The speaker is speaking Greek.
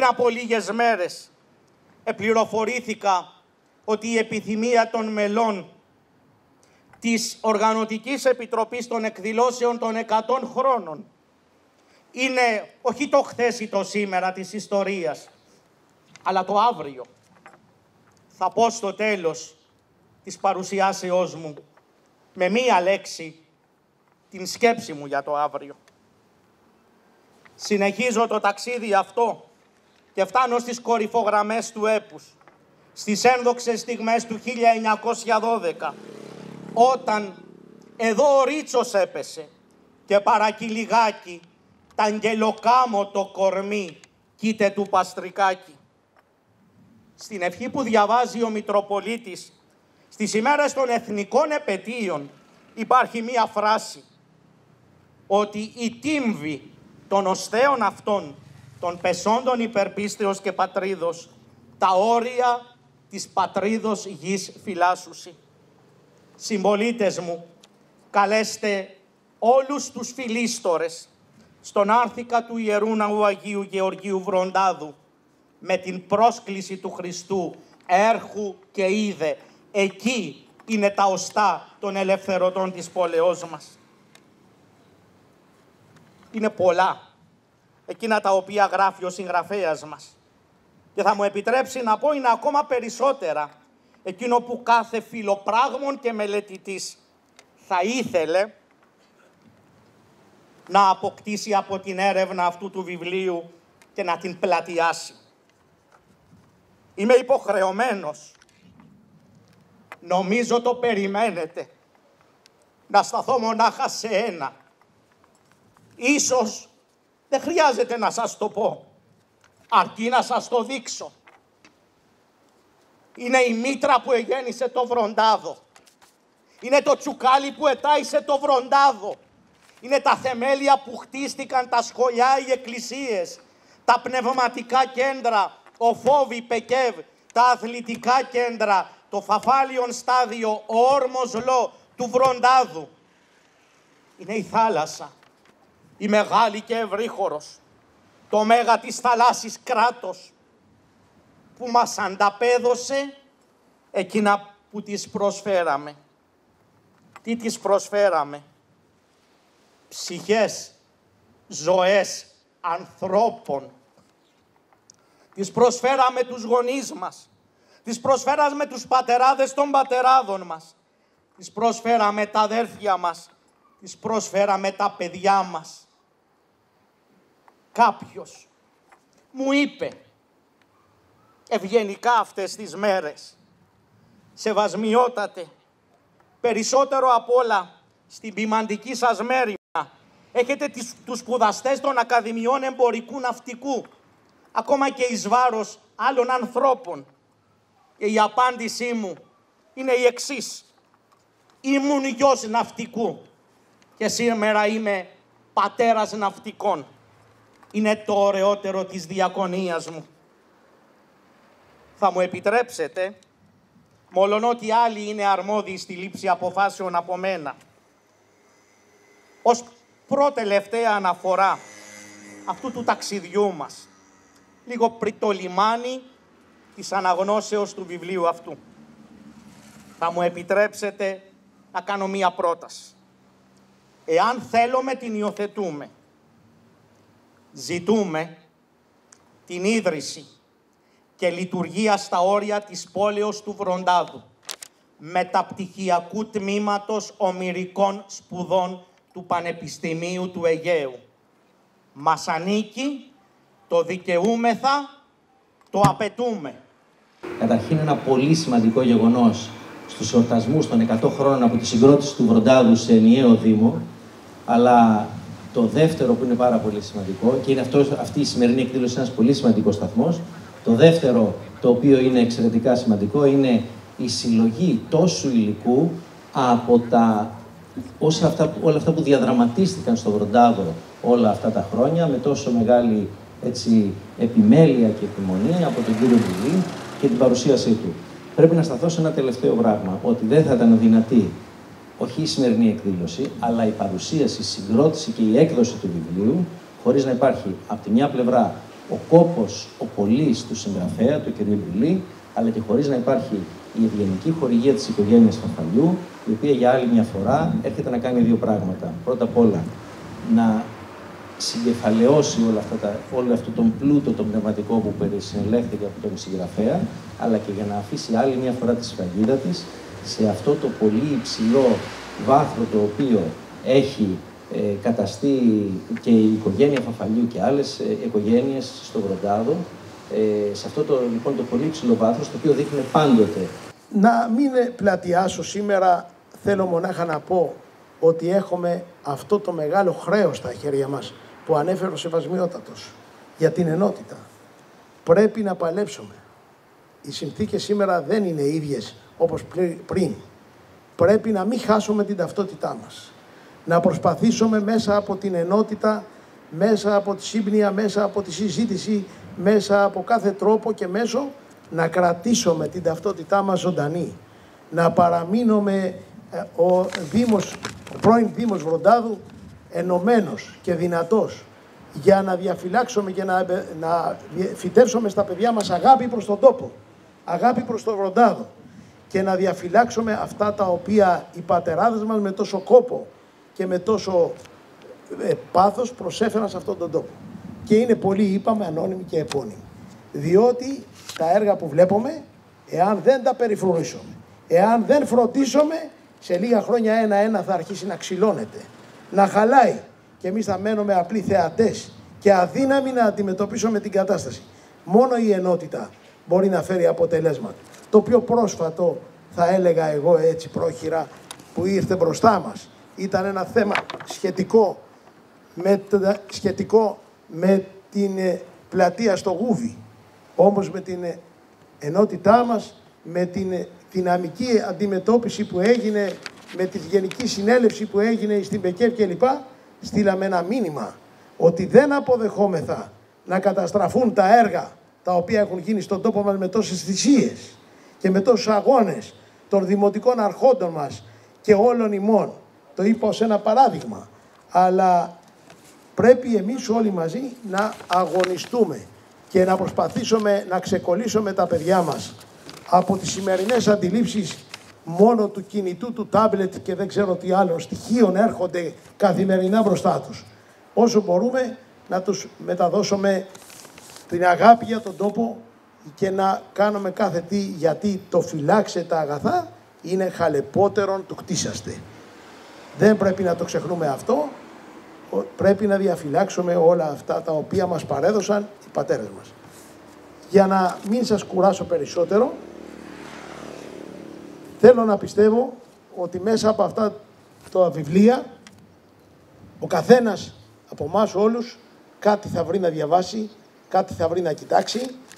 Πριν από λίγες μέρες επληροφορήθηκα ότι η επιθυμία των μελών της Οργανωτικής Επιτροπής των Εκδηλώσεων των 100 χρόνων είναι όχι το χθες ή το σήμερα της ιστορίας, αλλά το αύριο. Θα πω στο τέλος της παρουσιάσεώς μου με μία λέξη την σκέψη μου για το αύριο. Συνεχίζω το ταξίδι αυτό και φτάνω στις κορυφογραμμές του έπους, στις ένδοξες στιγμές του 1912, όταν εδώ ο Ρίτσος έπεσε και παρακυλιγάκι τ' αγγελοκάμο το κορμί κοίτε του Παστρικάκη. Στην ευχή που διαβάζει ο Μητροπολίτης στις ημέρες των εθνικών επετείων υπάρχει μία φράση, ότι η τύμβη των οστέων αυτών, των πεσόντων υπερπίστεως και πατρίδος, τα όρια της πατρίδος γης φυλάσσουσι. Συμπολίτες μου, καλέστε όλους τους φιλίστορες στον άρθικα του Ιερού Ναού Αγίου Γεωργίου Βροντάδου με την πρόσκληση του Χριστού έρχου και είδε. Εκεί είναι τα οστά των ελευθερωτών της πόλεως μας. Είναι πολλά εκείνα τα οποία γράφει ο συγγραφέας μας. Και θα μου επιτρέψει να πω είναι ακόμα περισσότερα εκείνο που κάθε φιλοπράγμων και μελετητής θα ήθελε να αποκτήσει από την έρευνα αυτού του βιβλίου και να την πλατιάσει. Είμαι υποχρεωμένος, νομίζω το περιμένετε, να σταθώ μονάχα σε ένα. Ίσως δεν χρειάζεται να σας το πω, αρκεί να σας το δείξω. Είναι η μήτρα που εγέννησε το Βροντάδο. Είναι το τσουκάλι που ετάισε το Βροντάδο. Είναι τα θεμέλια που χτίστηκαν τα σχολιά, οι εκκλησίες, τα πνευματικά κέντρα, ο Φόβη Πεκεύ, τα αθλητικά κέντρα, το Φαφάλιον στάδιο, ο όρμος Λό του Βροντάδου. Είναι η θάλασσα, η μεγάλη και ευρύχωρος, το μέγα της θαλάσσης κράτος, που μας ανταπέδωσε εκείνα που της προσφέραμε. Τι της προσφέραμε? Ψυχές, ζωές ανθρώπων. Τις προσφέραμε τους γονείς μας. Τις προσφέραμε τους πατεράδες των πατεράδων μας. Τις προσφέραμε τα αδέρφια μας. Τις προσφέραμε τα παιδιά μας. Κάποιος μου είπε ευγενικά αυτές τις μέρες, σεβασμιότατε, περισσότερο απ' όλα στην ποιμαντική σας μέρη έχετε τους σπουδαστές των Ακαδημιών Εμπορικού Ναυτικού, ακόμα και εις βάρος άλλων ανθρώπων. Και η απάντησή μου είναι η εξής. Ήμουν γιος ναυτικού και σήμερα είμαι πατέρας ναυτικών. Είναι το ωραιότερο της διακονίας μου. Θα μου επιτρέψετε, μολονότι άλλοι είναι αρμόδιοι στη λήψη αποφάσεων από μένα, ως προτελευταία αναφορά αυτού του ταξιδιού μας, λίγο πριν το λιμάνι της αναγνώσεως του βιβλίου αυτού, θα μου επιτρέψετε να κάνω μία πρόταση. Εάν θέλουμε, την υιοθετούμε. Ζητούμε την ίδρυση και λειτουργία στα όρια της πόλεως του Βροντάδου μεταπτυχιακού τμήματος ομηρικών σπουδών του Πανεπιστημίου του Αιγαίου. Μας ανήκει, το δικαιούμεθα, το απαιτούμε. Καταρχήν ένα πολύ σημαντικό γεγονός στους εορτασμούς των 100 χρόνων από τη συγκρότηση του Βροντάδου σε ενιαίο Δήμο, αλλά το δεύτερο που είναι πάρα πολύ σημαντικό, και είναι αυτή η σημερινή εκδήλωση ένας πολύ σημαντικός σταθμός, το δεύτερο το οποίο είναι εξαιρετικά σημαντικό είναι η συλλογή τόσου υλικού από όλα αυτά που διαδραματίστηκαν στο Βροντάδο όλα αυτά τα χρόνια με τόσο μεγάλη επιμέλεια και επιμονή από τον κύριο Βουλή και την παρουσίασή του. Πρέπει να σταθώ σε ένα τελευταίο πράγμα, ότι δεν θα ήταν δυνατή όχι η σημερινή εκδήλωση, αλλά η παρουσίαση, η συγκρότηση και η έκδοση του βιβλίου, χωρίς να υπάρχει από τη μια πλευρά ο κόπος, ο πωλής του συγγραφέα, του κ. Μπουλή, αλλά και χωρίς να υπάρχει η ευγενική χορηγία της οικογένειας Φαφαλιού, η οποία για άλλη μια φορά έρχεται να κάνει δύο πράγματα. Πρώτα απ' όλα, να συγκεφαλαιώσει όλο αυτό τον πλούτο, τον πνευματικό που συνελέχθηκε από τον συγγραφέα, αλλά και για να αφήσει άλλη μια φορά τη σφραγίδα της σε αυτό το πολύ υψηλό βάθρο το οποίο έχει καταστεί και η οικογένεια Φαφαλιού και άλλες οικογένειες στο Βροντάδο, σε αυτό λοιπόν το πολύ υψηλό βάθρο, το οποίο δείχνει πάντοτε. Να μην πλατιάσω σήμερα, θέλω μονάχα να πω ότι έχουμε αυτό το μεγάλο χρέος στα χέρια μας που ανέφερε ο Σεβασμιότατος για την ενότητα. Πρέπει να παλέψουμε. Οι συνθήκες σήμερα δεν είναι ίδιες όπως πριν. Πρέπει να μην χάσουμε την ταυτότητά μας. Να προσπαθήσουμε μέσα από την ενότητα, μέσα από τη σύμπνοια, μέσα από τη συζήτηση, μέσα από κάθε τρόπο και μέσο να κρατήσουμε την ταυτότητά μας ζωντανή. Να παραμείνουμε ο πρώην Δήμος Βροντάδου ενωμένος και δυνατός για να διαφυλάξουμε και να φυτεύσουμε στα παιδιά μας αγάπη προς τον τόπο, αγάπη προς τον Βροντάδο και να διαφυλάξουμε αυτά τα οποία οι πατεράδες μας με τόσο κόπο και με τόσο πάθος προσέφεραν σε αυτόν τον τόπο. Και είναι πολύ, είπαμε, ανώνυμοι και επώνυμοι. Διότι τα έργα που βλέπουμε, εάν δεν τα περιφρουρήσουμε, εάν δεν φροντίσουμε, σε λίγα χρόνια ένα-ένα θα αρχίσει να ξυλώνεται, να χαλάει και εμείς θα μένουμε απλοί θεατές και αδύναμοι να αντιμετωπίσουμε την κατάσταση. Μόνο η ενότητα μπορεί να φέρει αποτελέσματα. Το πιο πρόσφατο, θα έλεγα εγώ έτσι πρόχειρα, που ήρθε μπροστά μας, ήταν ένα θέμα σχετικό με την πλατεία στο Γούβι. Όμως με την ενότητά μας, με την δυναμική αντιμετώπιση που έγινε, με τη γενική συνέλευση που έγινε στην ΠΕΚΕΒ κλπ, στείλαμε ένα μήνυμα ότι δεν αποδεχόμεθα να καταστραφούν τα έργα τα οποία έχουν γίνει στον τόπο μας με τόσες θυσίες και με τόσους αγώνες των δημοτικών αρχόντων μας και όλων ημών. Το είπα ως ένα παράδειγμα, αλλά πρέπει εμείς όλοι μαζί να αγωνιστούμε και να προσπαθήσουμε να ξεκολλήσουμε τα παιδιά μας από τις σημερινές αντιλήψεις μόνο του κινητού, του τάμπλετ και δεν ξέρω τι άλλων στοιχείων έρχονται καθημερινά μπροστά τους. Όσο μπορούμε να τους μεταδώσουμε την αγάπη για τον τόπο και να κάνουμε κάθε τι, γιατί το φυλάξε τα αγαθά είναι χαλεπότερον του κτίσαστε. Δεν πρέπει να το ξεχνούμε αυτό, πρέπει να διαφυλάξουμε όλα αυτά τα οποία μας παρέδωσαν οι πατέρες μας. Για να μην σας κουράσω περισσότερο, θέλω να πιστεύω ότι μέσα από αυτά τα βιβλία ο καθένας από εμάς όλους κάτι θα βρει να διαβάσει, κάτι θα βρει να κοιτάξει